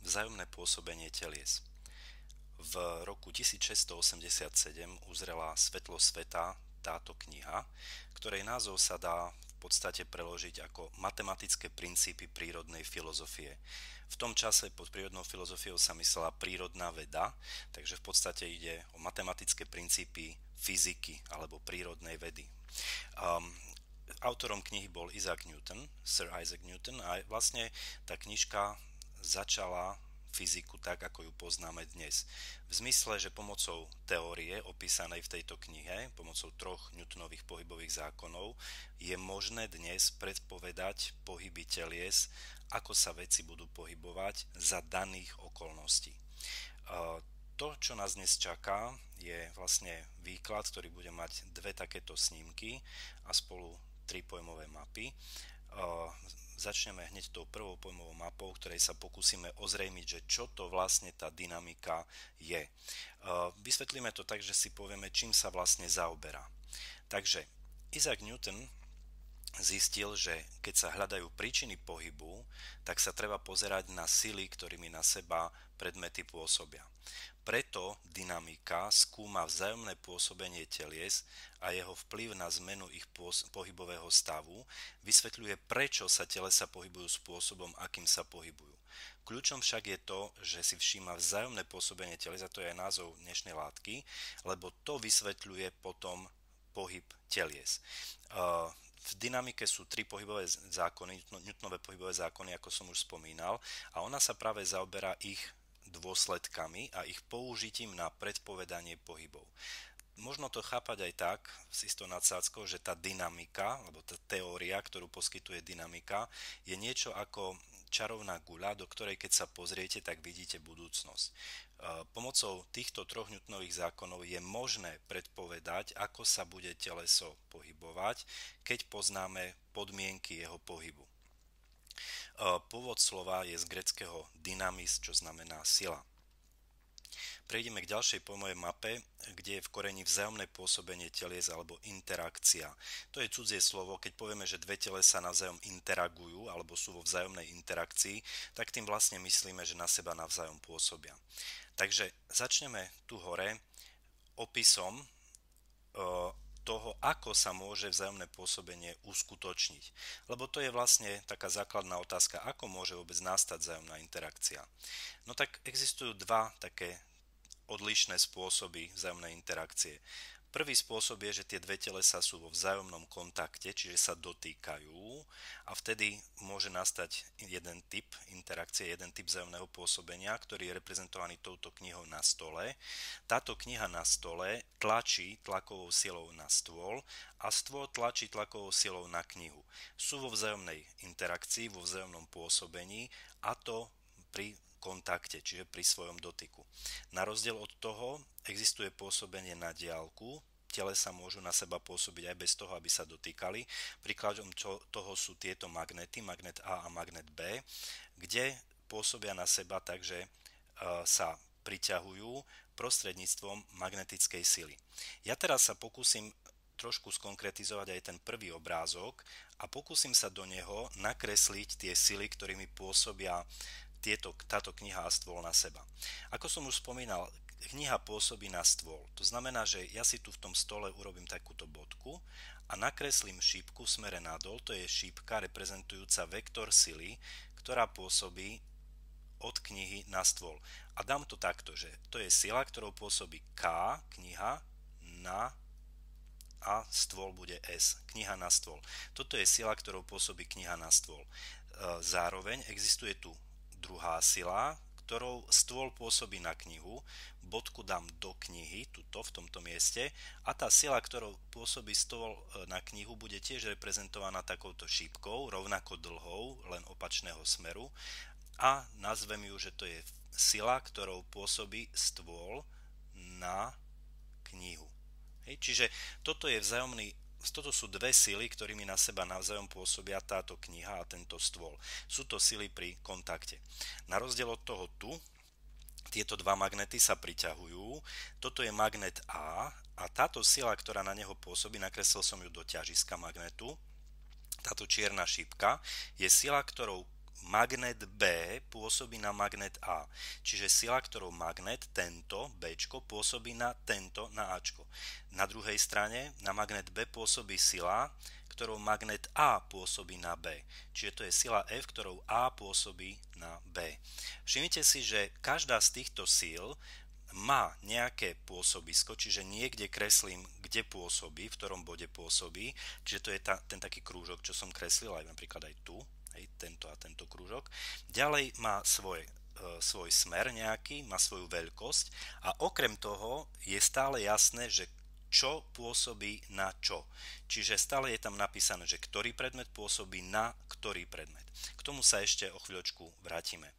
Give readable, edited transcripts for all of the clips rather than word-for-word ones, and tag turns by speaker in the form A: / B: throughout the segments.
A: Vzájomné pôsobenie telies. V roku 1687 uzrela svetlo sveta táto kniha, ktorej názov sa dá v podstate preložiť ako Matematické princípy prírodnej filozofie. V tom čase pod prírodnou filozofiou sa myslela prírodná veda, takže v podstate ide o matematické princípy fyziky alebo prírodnej vedy. Autorom knihy bol Sir Isaac Newton, a vlastne tá knižka začala fyziku tak, ako ju poznáme dnes. V zmysle, že pomocou teórie opísanej v tejto knihe, pomocou troch Newtonových pohybových zákonov, je možné dnes predpovedať pohyby telies, ako sa veci budú pohybovať za daných okolností. To, čo nás dnes čaká, je vlastne výklad, ktorý bude mať dve takéto snímky a spolu tri pojmové mapy. Začneme hneď tou prvou pojmovou mapou, ktorej sa pokúsime ozrejmiť, že čo to vlastne tá dynamika je. Vysvetlíme to tak, že si povieme, čím sa vlastne zaoberá. Takže Isaac Newton zistil, že keď sa hľadajú príčiny pohybu, tak sa treba pozerať na sily, ktorými na seba predmety pôsobia. Preto dynamika skúma vzájomné pôsobenie telies a jeho vplyv na zmenu ich pohybového stavu, vysvetľuje, prečo sa telesa pohybujú spôsobom, akým sa pohybujú. Kľúčom však je to, že si všíma vzájomné pôsobenie telies, a to je aj názov dnešnej látky, lebo to vysvetľuje potom pohyb telies. V dynamike sú tri pohybové zákony, Newtonové pohybové zákony, ako som už spomínal, a ona sa práve zaoberá ich dôsledkami a ich použitím na predpovedanie pohybov. Možno to chápať aj tak, s istou nadsázkou, že tá dynamika, alebo tá teória, ktorú poskytuje dynamika, je niečo ako čarovná guľa, do ktorej keď sa pozriete, tak vidíte budúcnosť. Pomocou týchto troch Newtonových zákonov je možné predpovedať, ako sa bude teleso pohybovať, keď poznáme podmienky jeho pohybu. Pôvod slova je z gréckeho dynamis, čo znamená sila. Prejdeme k ďalšej pojmovej mape, kde je v koreni vzájomné pôsobenie telies alebo interakcia. To je cudzie slovo, keď povieme, že dve telesa navzájom interagujú alebo sú vo vzájomnej interakcii, tak tým vlastne myslíme, že na seba navzájom pôsobia. Takže začneme tu hore opisom toho, ako sa môže vzájomné pôsobenie uskutočniť. Lebo to je vlastne taká základná otázka, ako môže vôbec nastať vzájomná interakcia. No tak existujú dva také odlišné spôsoby vzájomnej interakcie. Prvý spôsob je, že tie dve telesa sú vo vzájomnom kontakte, čiže sa dotýkajú, a vtedy môže nastať jeden typ interakcie, jeden typ vzájomného pôsobenia, ktorý je reprezentovaný touto knihou na stole. Táto kniha na stole tlačí tlakovou silou na stôl a stôl tlačí tlakovou silou na knihu. Sú vo vzájomnej interakcii, vo vzájomnom pôsobení, a to pri kontakte, čiže pri svojom dotyku. Na rozdiel od toho existuje pôsobenie na diaľku. Telesa môžu na seba pôsobiť aj bez toho, aby sa dotýkali. Príkladom toho sú tieto magnety, magnet A a magnet B, kde pôsobia na seba tak, že sa priťahujú prostredníctvom magnetickej sily. Ja teraz sa pokúsim trošku skonkretizovať aj ten prvý obrázok a pokúsim sa do neho nakresliť tie sily, ktorými pôsobia táto kniha a stôl na seba. Ako som už spomínal, kniha pôsobí na stôl. To znamená, že ja si tu v tom stole urobím takúto bodku a nakreslím šípku v smere nadol. To je šípka reprezentujúca vektor sily, ktorá pôsobí od knihy na stôl. A dám to takto, že to je sila, ktorou pôsobí K, kniha, na, a stôl bude S, kniha na stôl. Toto je sila, ktorou pôsobí kniha na stôl. Zároveň existuje tu druhá sila, ktorou stôl pôsobí na knihu, bodku dám do knihy, tuto v tomto mieste, a tá sila, ktorou pôsobí stôl na knihu, bude tiež reprezentovaná takouto šípkou, rovnako dlhou, len opačného smeru, a nazvem ju, že to je sila, ktorou pôsobí stôl na knihu. Čiže toto sú dve sily, ktorými na seba navzájom pôsobia táto kniha a tento stôl. Sú to sily pri kontakte. Na rozdiel od toho tu, tieto dva magnety sa priťahujú. Toto je magnet A a táto sila, ktorá na neho pôsobí, nakreslil som ju do ťažiska magnetu, táto čierna šípka, je sila, ktorou magnet B pôsobí na magnet A. Čiže sila, ktorou magnet tento Bčko pôsobí na tento na Ačko. Na druhej strane na magnet B pôsobí sila, ktorou magnet A pôsobí na B. Čiže to je sila F, ktorou A pôsobí na B. Všimnite si, že každá z týchto síl má nejaké pôsobisko, čiže niekde kreslím, kde pôsobí, v ktorom bode pôsobí, čiže to je ten taký krúžok, čo som kreslil aj napríklad aj tu, hej, tento a tento krúžok. Ďalej má svoj smer nejaký, má svoju veľkosť a okrem toho je stále jasné, že čo pôsobí na čo. Čiže stále je tam napísané, že ktorý predmet pôsobí na ktorý predmet. K tomu sa ešte o chvíľočku vrátime.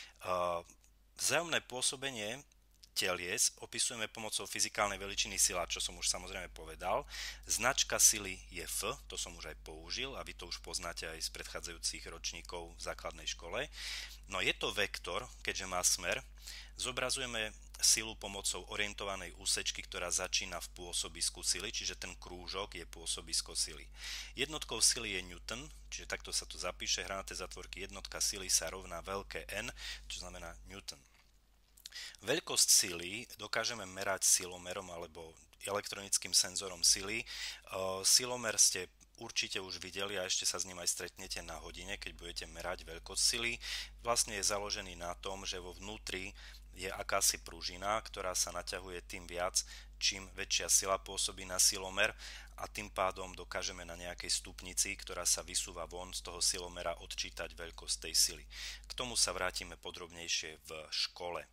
A: Vzájomné pôsobenie telies opisujeme pomocou fyzikálnej veličiny sila, čo som už samozrejme povedal. Značka sily je F, to som už aj použil a vy to už poznáte aj z predchádzajúcich ročníkov v základnej škole. No je to vektor, keďže má smer. Zobrazujeme silu pomocou orientovanej úsečky, ktorá začína v pôsobisku sily, čiže ten krúžok je pôsobisko sily. Jednotkou sily je Newton, čiže takto sa tu zapíše, hranaté zatvorky, jednotka sily sa rovná veľké N, čo znamená Newton. Veľkosť sily dokážeme merať silomerom alebo elektronickým senzorom sily. Silomer ste určite už videli a ešte sa s ním aj stretnete na hodine, keď budete merať veľkosť sily. Vlastne je založený na tom, že vo vnútri je akási pružina, ktorá sa naťahuje tým viac, čím väčšia sila pôsobí na silomer a tým pádom dokážeme na nejakej stupnici, ktorá sa vysúva von z toho silomera, odčítať veľkosť tej sily. K tomu sa vrátime podrobnejšie v škole.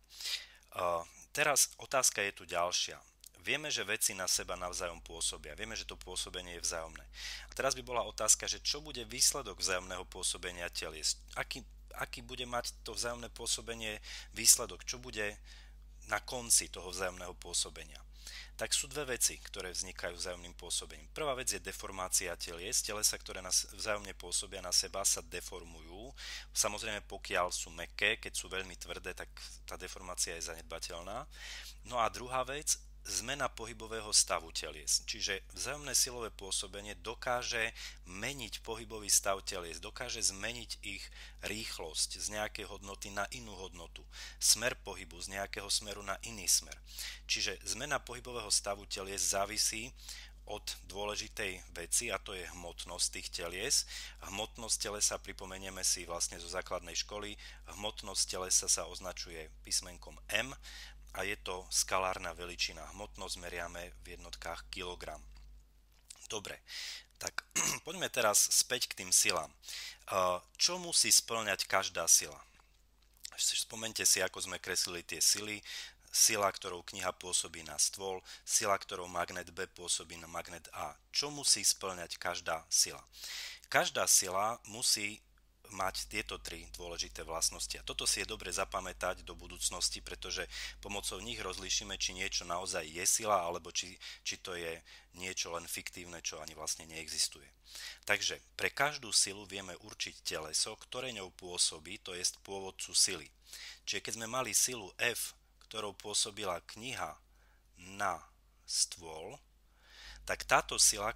A: Teraz otázka je tu ďalšia. Vieme, že veci na seba navzájom pôsobia. Vieme, že to pôsobenie je vzájomné. A teraz by bola otázka, že čo bude výsledok vzájomného pôsobenia telies? Aký bude mať to vzájomné pôsobenie výsledok? Čo bude na konci toho vzájomného pôsobenia? Tak sú dve veci, ktoré vznikajú vzájomným pôsobením. Prvá vec je deformácia telies. Telesa, ktoré vzájomne pôsobia na seba, sa deformujú. Samozrejme, pokiaľ sú mäkké, keď sú veľmi tvrdé, tak tá deformácia je zanedbateľná. No a druhá vec, zmena pohybového stavu telies. Čiže vzájomné silové pôsobenie dokáže meniť pohybový stav telies, dokáže zmeniť ich rýchlosť z nejakej hodnoty na inú hodnotu, smer pohybu z nejakého smeru na iný smer. Čiže zmena pohybového stavu telies závisí od dôležitej veci a to je hmotnosť tých telies. Hmotnosť telesa, pripomenieme si vlastne zo základnej školy, hmotnosť telesa sa označuje písmenkom M, a je to skalárna veličina. Hmotnosť meriame v jednotkách kilogram. Dobre, tak poďme teraz späť k tým silám. Čo musí spĺňať každá sila? Spomente si, ako sme kreslili tie sily. Sila, ktorou kniha pôsobí na stôl, sila, ktorou magnet B pôsobí na magnet A. Čo musí spĺňať každá sila? Každá sila musí mať tieto tri dôležité vlastnosti. A toto si je dobre zapamätať do budúcnosti, pretože pomocou nich rozlíšime, či niečo naozaj je sila, alebo či to je niečo len fiktívne, čo ani vlastne neexistuje. Takže pre každú silu vieme určiť teleso, ktoré ňou pôsobí, to jest pôvodcu sily. Čiže keď sme mali silu F, ktorou pôsobila kniha na stôl, tak táto sila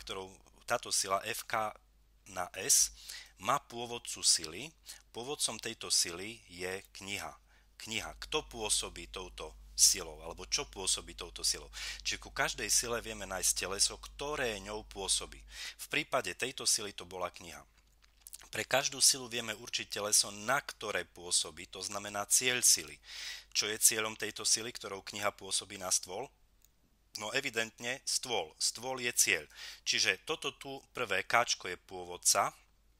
A: FK na S má pôvodcu sily. Pôvodcom tejto sily je kniha. Kto pôsobí touto silou, alebo čo pôsobí touto silou. Čiže ku každej sile vieme nájsť teleso, ktoré ňou pôsobí. V prípade tejto sily to bola kniha. Pre každú silu vieme určiť teleso, na ktoré pôsobí, to znamená cieľ sily. Čo je cieľom tejto sily, ktorou kniha pôsobí na stôl? No evidentne stôl. Stôl je cieľ. Čiže toto tu prvé káčko je pôvodca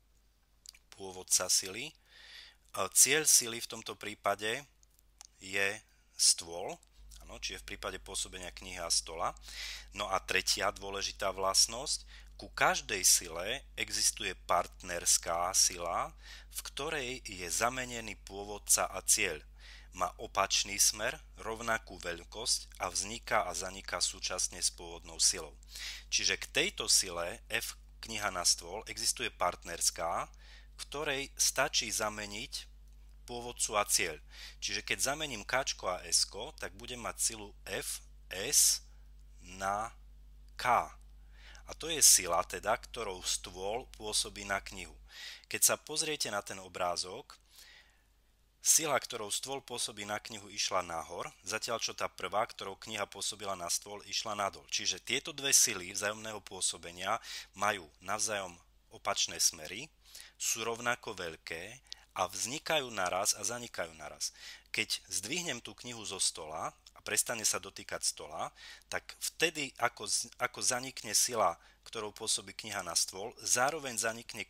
A: sily. Cieľ sily v tomto prípade je stôl, čiže v prípade pôsobenia knihy a stola. No a tretia dôležitá vlastnosť, ku každej sile existuje partnerská sila, v ktorej je zamenený pôvodca a cieľ. Má opačný smer, rovnakú veľkosť a vzniká a zaniká súčasne s pôvodnou silou. Čiže k tejto sile F kniha na stôl existuje partnerská, ktorej stačí zameniť pôvodcu a cieľ. Čiže keď zamením Kčko a Sko, tak budem mať silu F, S na K. A to je sila teda, ktorou stôl pôsobí na knihu. Keď sa pozriete na ten obrázok, sila, ktorou stôl pôsobí na knihu, išla nahor, zatiaľ čo tá prvá, ktorou kniha pôsobila na stôl, išla nadol. Čiže tieto dve sily vzájomného pôsobenia majú navzájom opačné smery, sú rovnako veľké a vznikajú naraz a zanikajú naraz. Keď zdvihnem tú knihu zo stola a prestane sa dotýkať stola, tak vtedy, ako zanikne sila, ktorou pôsobí kniha na stôl, zároveň zanikne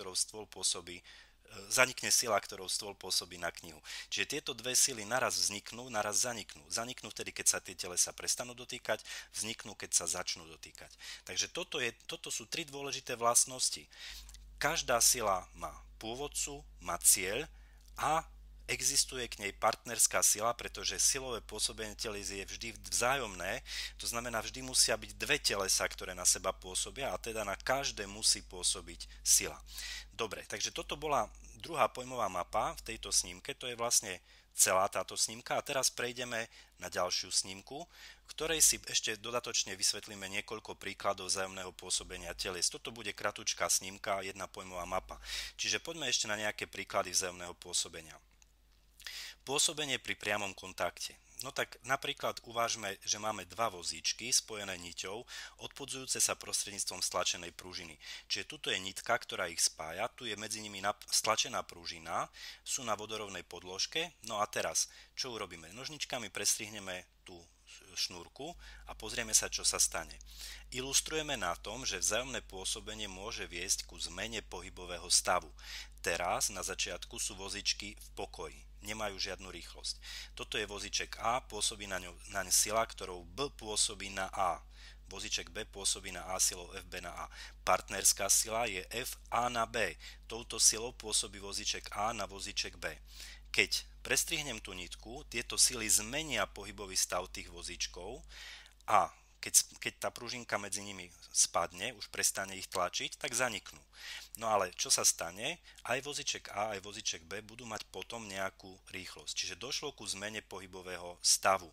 A: zanikne sila, ktorou stôl pôsobí na knihu. Čiže tieto dve sily naraz vzniknú, naraz zaniknú. Zaniknú vtedy, keď sa tie telesa prestanú dotýkať, vzniknú, keď sa začnú dotýkať. Takže toto sú tri dôležité vlastnosti. Každá sila má pôvodcu, má cieľ a existuje k nej partnerská sila, pretože silové pôsobenie teles je vždy vzájomné, to znamená, vždy musia byť dve telesa, ktoré na seba pôsobia a teda na každé musí pôsobiť sila. Dobre, takže toto bola druhá pojmová mapa v tejto snímke, to je vlastne celá táto snímka a teraz prejdeme na ďalšiu snímku, v ktorej si ešte dodatočne vysvetlíme niekoľko príkladov vzájomného pôsobenia telies. Toto bude kratučká snímka, jedna pojmová mapa. Čiže poďme ešte na nejaké príklady vzájomného pôsobenia. Pôsobenie pri priamom kontakte. No tak napríklad uvážme, že máme dva vozíčky spojené niťou, odpudzujúce sa prostredníctvom stlačenej pružiny. Čiže tuto je nitka, ktorá ich spája, tu je medzi nimi stlačená pružina, sú na vodorovnej podložke. No a teraz, čo urobíme? Nožničkami prestrihneme tú šnúrku a pozrieme sa, čo sa stane. Ilustrujeme na tom, že vzájomné pôsobenie môže viesť ku zmene pohybového stavu. Teraz na začiatku sú vozíčky v pokoji, nemajú žiadnu rýchlosť. Toto je vozíček A, pôsobí naň sila, ktorou B pôsobí na A. Vozíček B pôsobí na A silou FB na A. Partnerská sila je F A na B. Touto silou pôsobí vozíček A na vozíček B. Keď prestrihnem tú nitku, tieto sily zmenia pohybový stav tých vozíčkov a keď tá pružinka medzi nimi spadne, už prestane ich tlačiť, tak zaniknú. No ale čo sa stane? Aj vozíček A, aj vozíček B budú mať potom nejakú rýchlosť. Čiže došlo ku zmene pohybového stavu.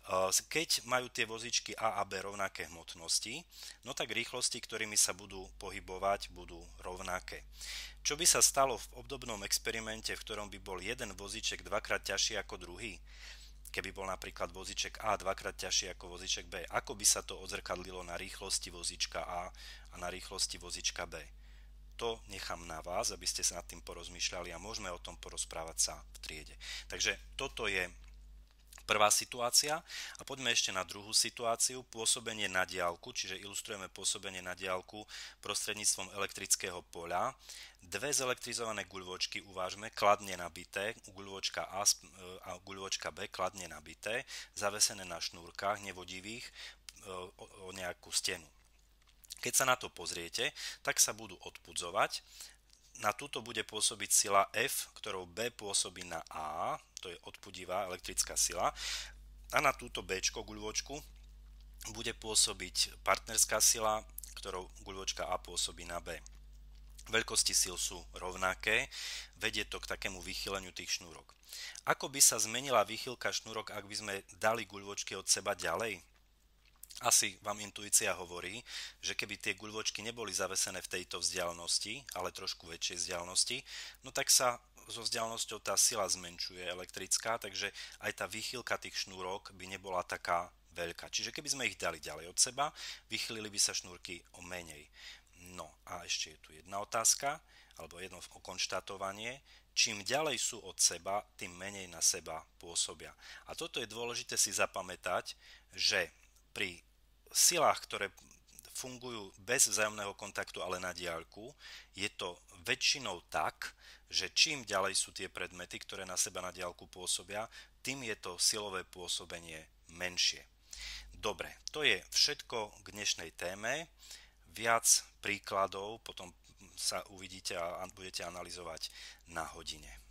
A: Keď majú tie vozíčky A a B rovnaké hmotnosti, no tak rýchlosti, ktorými sa budú pohybovať, budú rovnaké. Čo by sa stalo v obdobnom experimente, v ktorom by bol jeden vozíček dvakrát ťažší ako druhý? Keby bol napríklad vozíček A dvakrát ťažší ako vozíček B, ako by sa to odzrkadlilo na rýchlosti vozíčka A a na rýchlosti vozíčka B? To nechám na vás, aby ste sa nad tým porozmýšľali a môžeme o tom porozprávať sa v triede. Takže toto je prvá situácia a poďme ešte na druhú situáciu, pôsobenie na diaľku, čiže ilustrujeme pôsobenie na diaľku prostredníctvom elektrického poľa. Dve zelektrizované guľôčky uvážme kladne nabité, guľôčka A a guľôčka B kladne nabité, zavesené na šnúrkach nevodivých o nejakú stenu. Keď sa na to pozriete, tak sa budú odpudzovať. Na túto bude pôsobiť sila F, ktorou B pôsobí na A, to je odpudivá elektrická sila. A na túto B guľôčku bude pôsobiť partnerská sila, ktorou guľôčka A pôsobí na B. Veľkosti síl sú rovnaké, vedie to k takému vychýleniu tých šnúrok. Ako by sa zmenila výchylka šnúrok, ak by sme dali guľôčky od seba ďalej? Asi vám intuícia hovorí, že keby tie guľôčky neboli zavesené v tejto vzdialenosti, ale trošku väčšej vzdialenosti, no tak sa so vzdialenosťou tá sila zmenšuje elektrická, takže aj tá výchylka tých šnúrok by nebola taká veľká. Čiže keby sme ich dali ďalej od seba, vychýlili by sa šnúrky o menej. No a ešte je tu jedna otázka, alebo jedno konštatovanie. Čím ďalej sú od seba, tým menej na seba pôsobia. A toto je dôležité si zapamätať, že pri silách, ktoré fungujú bez vzájomného kontaktu, ale na diaľku, je to väčšinou tak, že čím ďalej sú tie predmety, ktoré na seba na diaľku pôsobia, tým je to silové pôsobenie menšie. Dobre, to je všetko k dnešnej téme. Viac príkladov potom sa uvidíte a budete analyzovať na hodine.